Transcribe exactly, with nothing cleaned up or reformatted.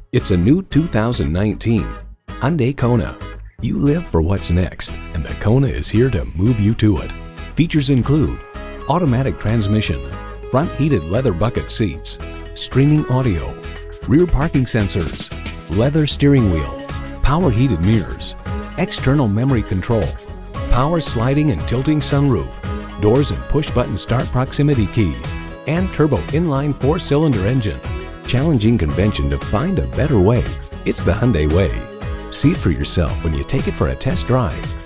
It's a new two thousand nineteen Hyundai Kona. You live for what's next, and the Kona is here to move you to it. Features include automatic transmission, front heated leather bucket seats, streaming audio, rear parking sensors, leather steering wheel, power heated mirrors, external memory control, power sliding and tilting sunroof, doors and push button start proximity key, and turbo inline four cylinder engine. Challenging convention to find a better way. It's the Hyundai way. See it for yourself when you take it for a test drive.